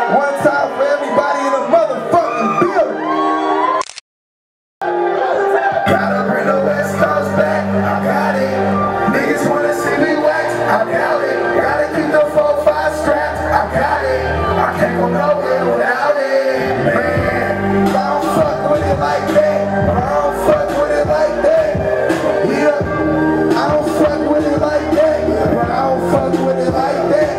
One time for everybody in the motherfucking building. Gotta bring the West Coast back, I got it. Niggas wanna see me wax, I doubt it. Gotta keep the 4-5 strapped, I got it. I can't go nowhere without it, man. I don't fuck with it like that. I don't fuck with it like that. Yeah, I don't fuck with it like that. But I don't fuck with it like that.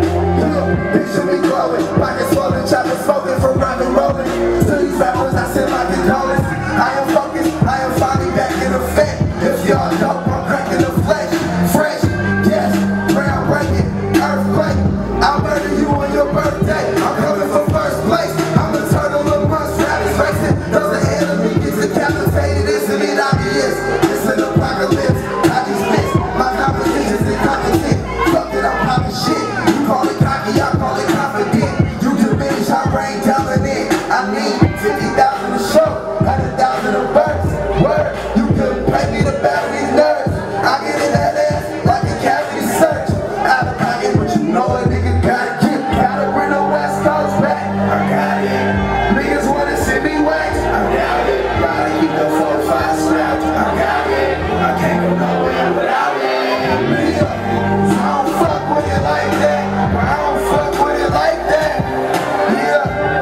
Yeah, picture me glowing, pockets swollen, choppers smoking from rock and rolling. To these rappers, I send my condolences. I am focused, I am finally back in effect. If y'all know, I'm cracking the flesh. Fresh, yes, groundbreaking, earthquake. I'll murder you on your birthday. I'm coming for first place. I'm a turtle amongst rappers racing. Those the enemy gets decapitated, isn't it obvious? It's an apocalypse, Taj He Spitz. My competition's incompetent. Fuck it, I'm popping shit. You call it cocky, I call it confident. You diminish, I rain dominant. I need 50,000 a show, 100,000 a verse. Word, you couldn't pay me to battle these nerves. I get in that ass like a cavity search. Out of pocket, but you know a nigga gotta get. Gotta bring the West Coast back. I got it. Niggas wanna see me wax. I got it. Gotta keep the 4-5 strapped. I got it. I can't go nowhere without it. Yeah. I don't fuck with it like that. I don't fuck with it like that. Yeah.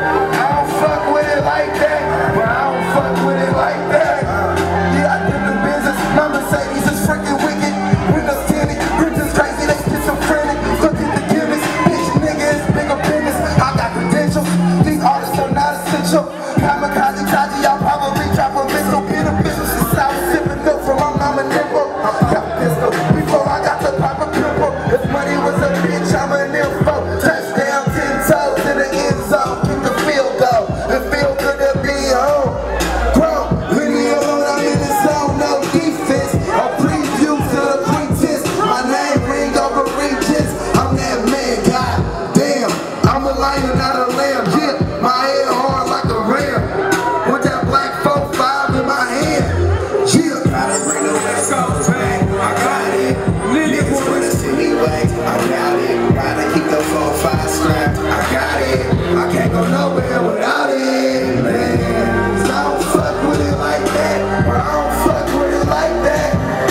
I don't fuck with it like that. But I don't fuck with it like that. Yeah, I did the business. My Mercedes is freaking wicked. Windows tinted. Rims is crazy. They schizophrenic. Look at the gimmicks. Bitch nigga is bigger business. I got credentials. These artists are not essential. Kamikaze, Taji, y'all probably drop a missile. Been a business since I was sipping milk from my mama nipple. Got pistol before I got the proper pimple. If money was a bitch, I'm an info. Touchdown, 10 toes in the end zone. Keep the field goal. The field good to be home. Grown, leave me alone, I'm in the zone. No defense. A preview to the pretense. My name ring over reaches. I'm that man, god damn. I'm a lion, not a lamb. Yeah, my head hard like a ram. With that black 4-5 in my hand. Yeah, gotta bring the West Coast back. I got it. Niggas wanna see me wax. I got it. Gotta keep the 4-5 strapped. I got it. I can't go nowhere without it, man. So I don't fuck with it like that. But I don't fuck with it like that.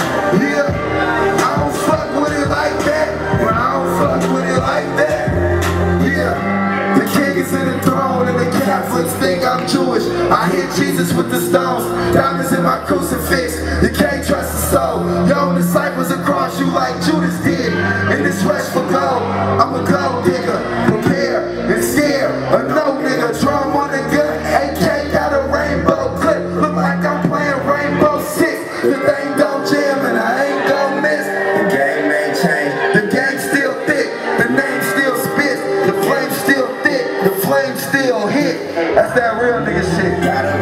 Yeah, I don't fuck with it like that. But I don't fuck with it like that. Yeah, the king is in the throne and the Catholics think I'm Jewish. I hit Jesus with the stones, diamonds in my crucifix. You can't trust the soul. Your own disciples across you like Judas did. In this rush for gold, I'm a gold digger. Prepare and scare a no nigga. Drum on the gun, AK got a rainbow clip. Look like I'm playing Rainbow Six. The thing don't jam and I ain't gon' miss. The game ain't changed, the game still thick. The name still spits, the flame still thick. The flame still hit. That's that real nigga shit.